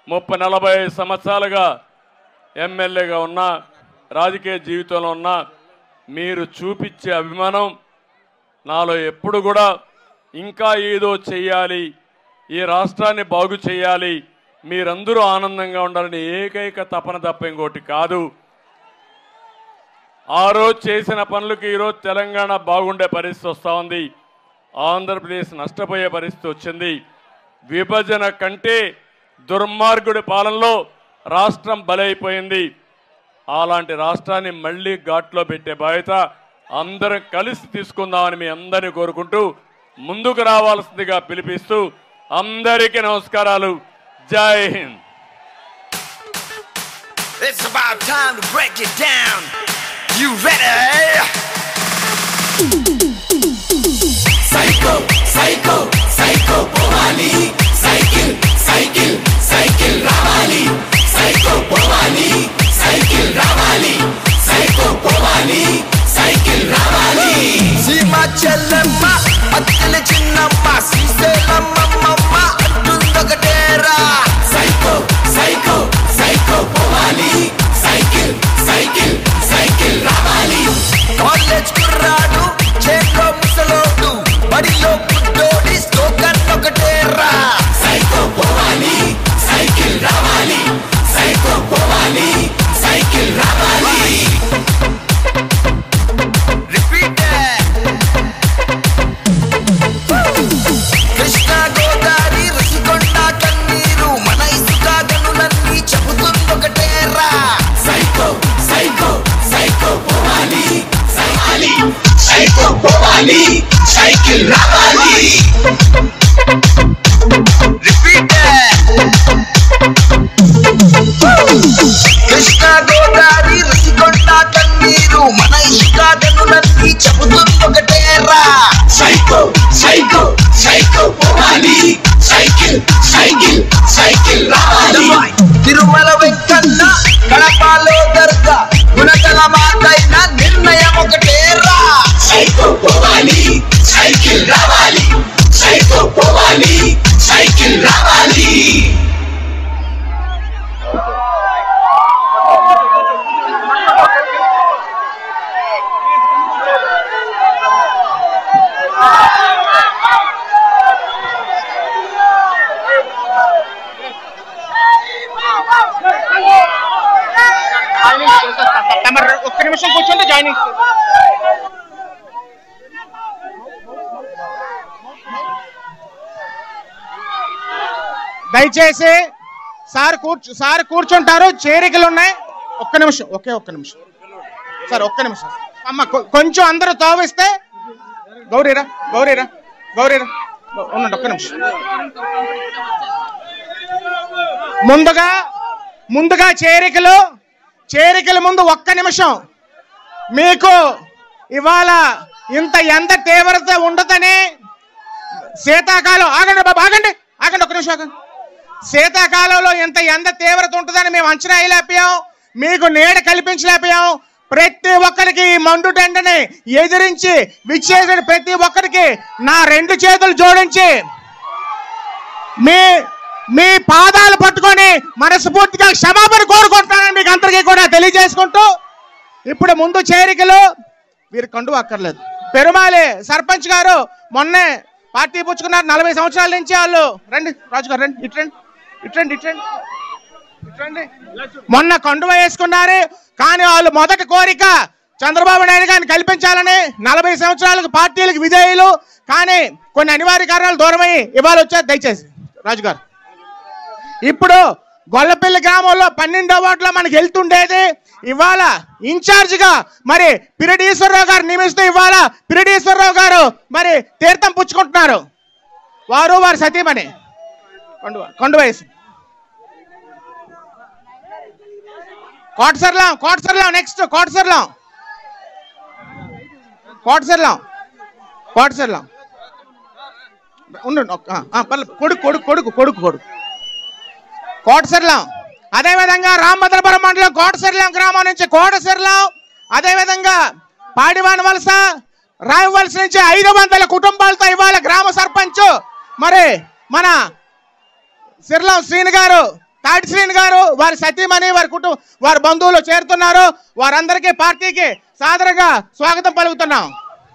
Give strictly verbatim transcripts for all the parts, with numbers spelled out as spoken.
ముప్పై నలభై సంవత్సరాలుగా ఎమ్మెల్యేగా ఉన్నా రాజకీయ జీవితంలో ఉన్నా మీరు చూపించే అభిమానం నాలో ఎప్పుడు కూడా ఇంకా ఏదో చెయ్యాలి, ఈ రాష్ట్రాన్ని బాగు చేయాలి, మీరందరూ ఆనందంగా ఉండాలని ఏకైక తపన తప్ప ఇంకోటి కాదు. ఆ రోజు చేసిన పనులకు ఈరోజు తెలంగాణ బాగుండే పరిస్థితి వస్తూ ఉంది. ఆంధ్రప్రదేశ్ నష్టపోయే పరిస్థితి వచ్చింది. విభజన కంటే దుర్మార్గుడి పాలనలో రాష్ట్రం బలైపోయింది. అలాంటి రాష్ట్రాన్ని మళ్ళీ ఘాట్లో పెట్టే బాధ్యత అందరం కలిసి తీసుకుందామని మీ అందరినీ కోరుకుంటూ ముందుకు రావాల్సిందిగా పిలిపిస్తూ అందరికీ నమస్కారాలు. జై Hind. It's about time to break it down. You ready? Psycho, psycho, psycho povali. Cycle, cycle, cycle ravali. Psycho povali, cycle ravali. Psycho povali, cycle ravali. Sima chellamma, attile chinnamma, siselamma mamma, attundokatera. Psycho, psycho, psycho povali. Cycle, cycle, cycle ravali. College kurradu, chelo musalodu, badilo puddodi, slogan okatera. Psycho povali, cycle ravali. Psycho povali, cycle ravali. Repeat it. Krishna Godavari Rasikonda Kanneeru mana isuka ganunanni cheputundokatera. Psycho, psycho, psycho povali. Cycle, psycho povali. Cycle ravali. Repeat it. Krishna Godavari Rasikonda Kanneeru mana isuka ganunanni cheputundokatera. Psycho, psycho, psycho povali. Cycle, cycle, cycle ravali. Tirumala Venkana Kadapalo Darga Gunatala Mataina Nirnayam okatera. Psycho povali, cycle ravali. Psycho povali, cycle ravali. ఒక్క నిమిషం కూర్చోండి. Joining దయచేసి sir కూర్చు sir కూర్చుంటారు. చేరికలు ఉన్నాయి. ఒక్క నిమిషం, ఒకే ఒక్క నిమిషం సార్, ఒక్క నిమిషం అమ్మ. కొంచెం అందరూ తావిస్తే. గౌరీరా గౌరీరా గౌరీరా ఉండండి ఒక్క నిమిషం. ముందుగా ముందుగా చేరికలు చేరికల ముందు ఒక్క నిమిషం. మీకు ఇవాళ ఇంత ఎంత తీవ్రత ఉండదని శీతాకాలం ఆగండి బాబు ఆగండి ఆగండి ఒక్క నిమిషం ఆగండి. శీతాకాలంలో ఇంత ఎంత తీవ్రత ఉంటుందని మేము అంచనా వేయలేకపోయాం. మీకు నీడ కల్పించలేకపోయాం. ప్రతి ఒక్కరికి ఈ మండుటెండని ఎదిరించి విచ్చేసిన ప్రతి ఒక్కరికి నా రెండు చేతులు జోడించి మీ మీ పాదాలు పట్టుకొని మనస్ఫూర్తిగా క్షమాపణ కోరుకుంటున్నానని మీకు అందరికీ కూడా తెలియజేసుకుంటూ, ఇప్పుడు ముందు చేరికలు వీరు కండు అక్కర్లేదు. పెరుమాలి సర్పంచ్ గారు మొన్నే పార్టీ పుచ్చుకున్నారు. నలభై సంవత్సరాల నుంచి వాళ్ళు. రండి రాజు గారు రండి, ఇట్రండి ఇట్రండి ఇట్రండి ఇట్రండి మొన్న కండువ వేసుకున్నారు. కానీ వాళ్ళు మొదటి కోరిక చంద్రబాబు నాయుడు గారిని కల్పించాలని. నలభై సంవత్సరాలకు పార్టీలకు విధేయులు, కానీ కొన్ని అనివార్య కారణాలు దూరమై ఇవాళ వచ్చారు. దయచేసి రాజు గారు. ఇప్పుడు గొల్లపల్లి గ్రామంలో పన్నెండో వార్డులో మనకి వెళ్తుండేది. ఇవాళ ఇన్ఛార్జిగా మరి పిరడీశ్వరరావు గారు నియమిస్తూ ఇవాళ పిరడీశ్వరరావు గారు మరి తీర్థం పుచ్చుకుంటున్నారు. వారు వారి సతీమణి కొండ కొండ వయసు కోటసర్లం కోటసర్లం నెక్స్ట్ కోటసర్లం కోటసర్లం కోటసర్లం ఉండు. కొడుకు కొడుకు కొడుకు కొడుకు కొడుకు కోటసర్లం. అదేవిధంగా రామభద్రపురం మండలం కోటసర్లం గ్రామం నుంచి కోటసర్లం. అదేవిధంగా పాడివాని వలస రాయవలస నుంచి ఐదు వందల కుటుంబాలతో ఇవాళ గ్రామ సర్పంచ్ మరి మన సిర్లం శ్రీని గారు తాటి శ్రీని గారు, వారి సతీమణి, వారి కుటుంబ వారి బంధువులు చేరుతున్నారు. వారందరికీ పార్టీకి సాదరంగా స్వాగతం పలుకుతున్నాం.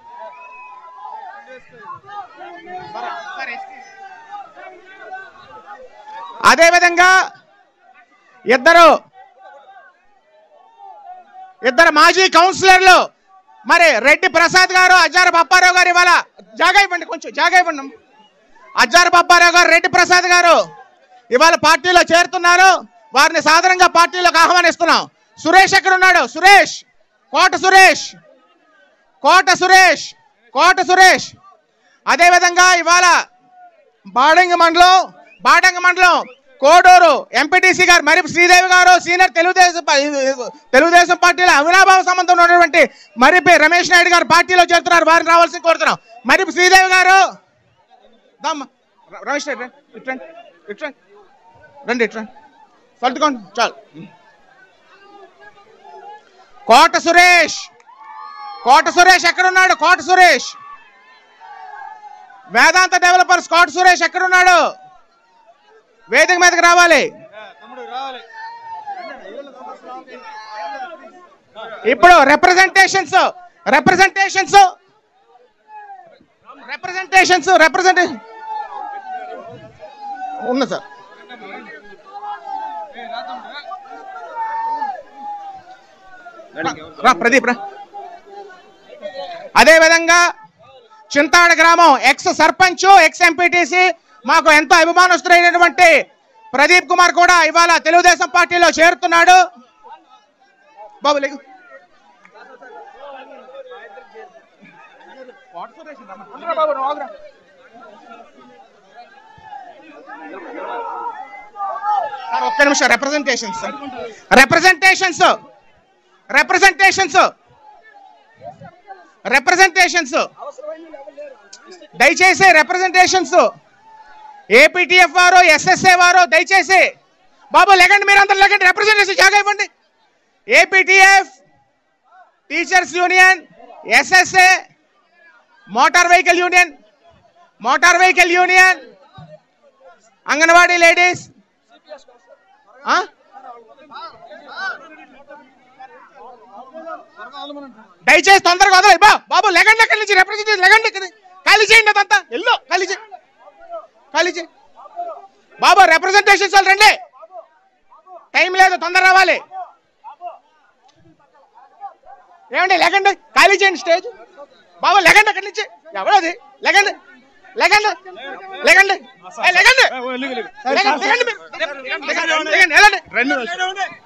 అదేవిధంగా ఇద్దరు ఇద్దరు మాజీ కౌన్సిలర్లు, మరి రెడ్డి ప్రసాద్ గారు, అజ్జారపు అప్పారావు గారు ఇవాళ జాగా ఇవ్వండి, కొంచెం జాగా ఇవ్వండి. అజ్జారపు అప్పారావు గారు, రెడ్డి ప్రసాద్ గారు ఇవాళ పార్టీలో చేరుతున్నారు. వారిని సాధారణంగా పార్టీలోకి ఆహ్వానిస్తున్నాం. సురేష్ ఎక్కడ ఉన్నాడు? సురేష్, కోట సురేష్, కోట సురేష్, కోట సురేష్. అదేవిధంగా ఇవాళ బాడంగి మండలం బాడంగి మండలం కోడూరు ఎంపీటీసీ గారు మరిపి శ్రీదేవి గారు, సీనియర్ తెలుగుదేశం తెలుగుదేశం పార్టీలో అవినాభావ సంబంధం ఉన్నటువంటి మరిపి రమేష్ నాయుడు గారు పార్టీలో చేరుతున్నారు. వారిని రావాల్సింది కోరుతున్నాం. మరిపి శ్రీదేవి గారు, రమేష్ నాయుడు ఇట్రండి, ఇట్రండి, రండి, ఇట్రండి, పట్టుకోండి చాలు. కోట సురేష్, కోట సురేష్ ఎక్కడున్నాడు? కోట సురేష్, వేదాంత డెవలపర్స్ కోట సురేష్ ఎక్కడున్నాడు? వేదిక మీదకి రావాలి. ఇప్పుడు రిప్రజెంటేషన్స్ రిప్రజెంటేషన్స్ రిప్రజెంటేషన్స్ రిప్రజెంటేషన్ ఉన్నా సార్. రా ప్రదీప్ రా. అదేవిధంగా చింతాడ గ్రామం ఎక్స్ సర్పంచ్, ఎక్స్ ఎంపీటీసీ, మాకు ఎంతో అభిమానస్తుడైనటువంటి ప్రదీప్ కుమార్ కూడా ఇవాళ తెలుగుదేశం పార్టీలో చేరుతున్నాడు. బాబు లేకు. ఒక్క నిమిషం. రిప్రజెంటేషన్స్ రిప్రజెంటేషన్స్ రిప్రజెంటేషన్స్ రిప్రజెంటేషన్స్ దయచేసి రిప్రజెంటేషన్స్ ఏపీటీఎఫ్ వారు, ఎస్ఎస్ఏ వారు దయచేసి బాబు లెగండి, మీరు అందరు లెగండి. రిప్రజెంటేషన్ జాగా ఇవ్వండి. APTF, teachers union, SSA, motor vehicle union motor vehicle union anganwadi ladies, దయచేసి తొందరగా వదలండి. బా బాబు లెగండి, ఎక్కడి నుంచి రిప్రజెంటేషన్ లెగండి, ఖాళీ చేయండి, అదంతా ఎల్లో ఖాళీ చేయి, ఖాళీ చేయి బాబు. రిప్రజెంటేషన్స్ వాళ్ళు రండి, టైం లేదు, తొందర రావాలి. ఏమండి లెగండి, ఖాళీ చేయండి స్టేజ్. బాబు లెగండి, అక్కడి నుంచి ఎవరది? లెగండి, లెగండి, లెగండి, లెగండి,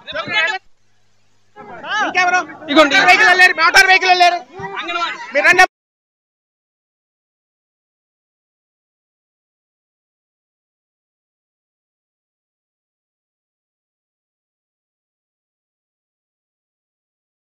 ఇంకెవరు? మోటార్ వెహికల్ వెళ్ళారు, మీరు రండి.